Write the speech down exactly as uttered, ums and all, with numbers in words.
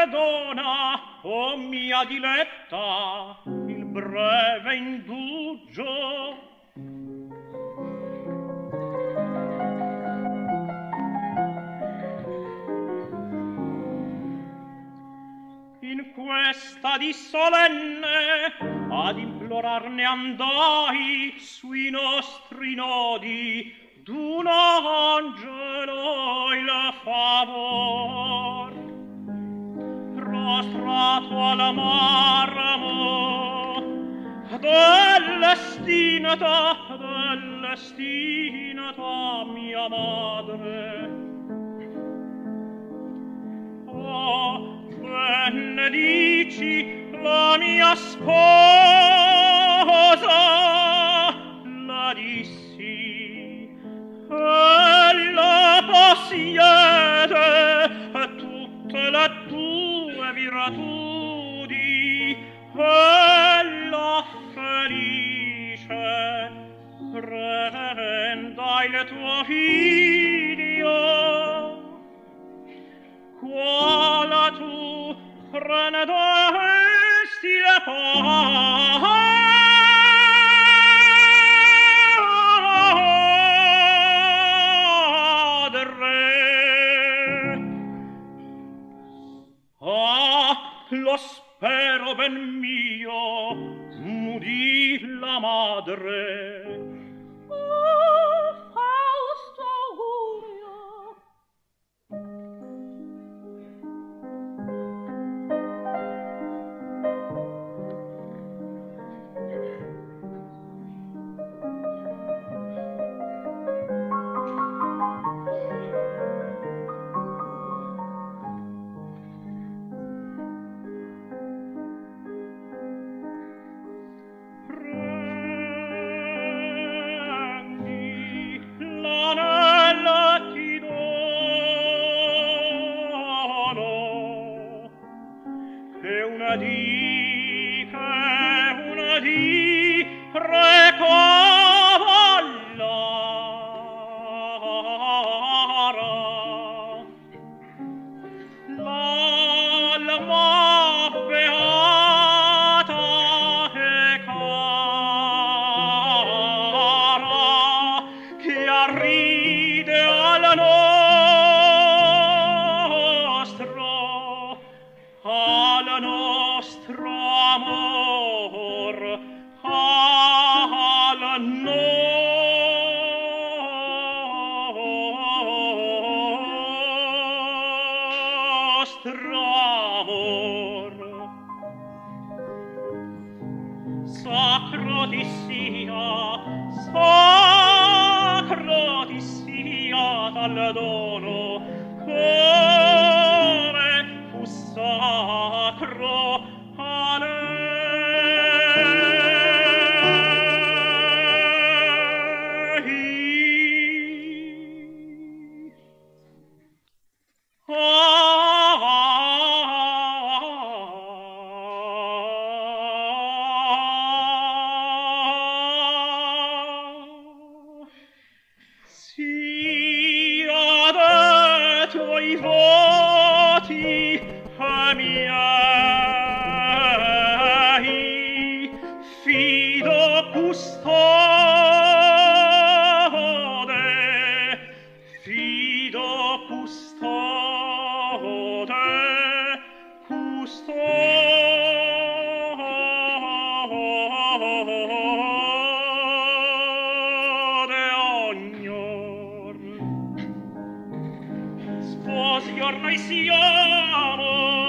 perdona, o mia diletta, il breve indugio. In questa di solenne ad implorarne andai sui nostri nodi d'un angelo il favor, prostrato al marmo dell'estinta, dell'estinta mia madre. Oh, benedici la mia sposa, la dissi, ella possiede tutte le tue virtudi, ella felice prenda il tuo figlio, quale tu prenderesti le padre. Ah, lo spero ben mio, m'udì la madre. Oh, fausto augurio! Una di, che una di recovallara l'alma beata e cara che arride al nostro al nostro amor, al nostro amor. Sacro ti sia, sacro ti sia tal dono, come fu sacro a lei. Sia de tuoi voti miei, fido custode, fido custode, custode ognor. Sposi or noi siamo,